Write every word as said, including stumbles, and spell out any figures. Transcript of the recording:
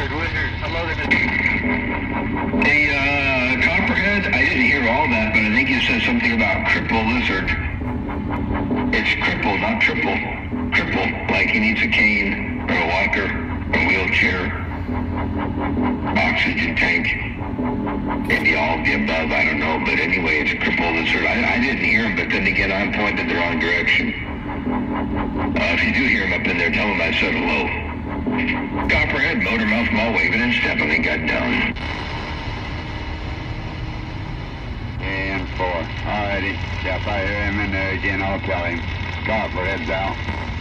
Wizard, Wizard. Hello there. Hey, uh, Copperhead, I didn't hear all that, but I think you said something about cripple lizard. It's cripple, not triple. Cripple, like he needs a cane, or a walker, a wheelchair, oxygen tank, maybe all of the above, I don't know, but anyway, it's cripple lizard. I, I didn't hear him, but then again, I'm pointed the wrong direction. Uh, if you do hear him up in there, tell him I said hello. Copperhead, motor mouth, mall waving and stepping and got down. And four. Alrighty. If I hear him in there again, I'll tell him. Copperhead's out.